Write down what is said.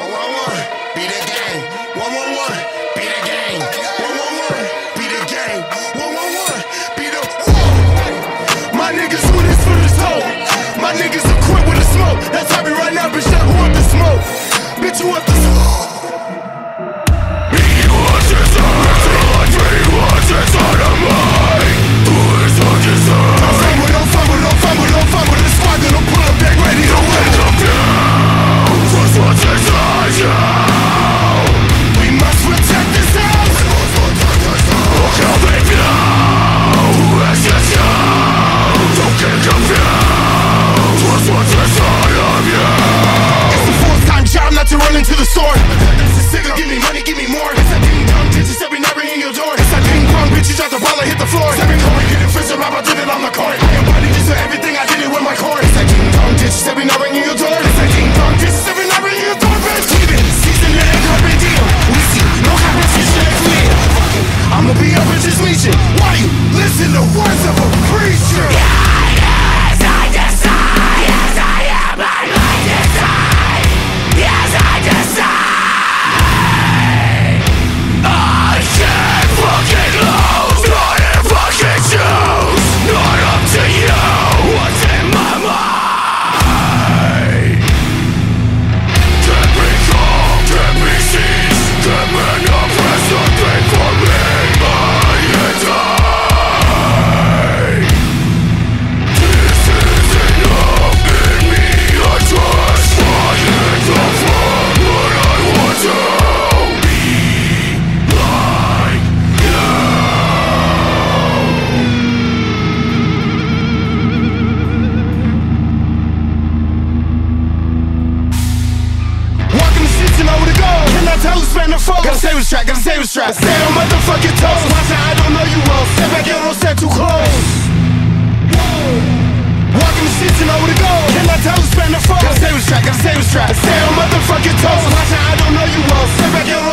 111, be the gang. 111, be the gang. 111, be the gang. 111, be the My niggas do this for the smoke. My niggas equipped with the smoke. That's how we right now, bitch. Now who up the smoke? Bitch, who up the smoke? To run into the store. That's a signal. Give me money, give me more. It's that ding dong, bitches every night ringing your door. It's that ping pong, bitches drop the ball and hit the floor. Every time we get it first, I did it on the court. I embody this for everything, I did it with my core. It's that ding dong, bitches every night ringing your door. It's that ding dong, bitches every night ringing your door. Bitch, keep it. Season the egg carpet deal. We see no competition if we I'ma be up and just leeching. Why you listen to words of a preacher? Yes, I decide. Yes, I am. I might decide. Yes, I decide. I can't fucking lose. Not if I can choose. Not up to you. What's in my mind? Can't be calm, can't be seized. Can't bring up press something for me. But you die. This is enough in me. I trust my hands are firm, but I want to be like you. Walking the streets and know where to go. Cannot tell who's spending the phone. Gotta stay with strap, gotta stay with strap. Stay on motherfucking toes. Watch out, I don't know you well. Step back, you don't step too close. Walking the streets and know where to go. Cannot tell who's spending the phone. Gotta stay with strap, gotta stay with strap. Stay on motherfucking toes. Watch out, I don't know you well. Step back, you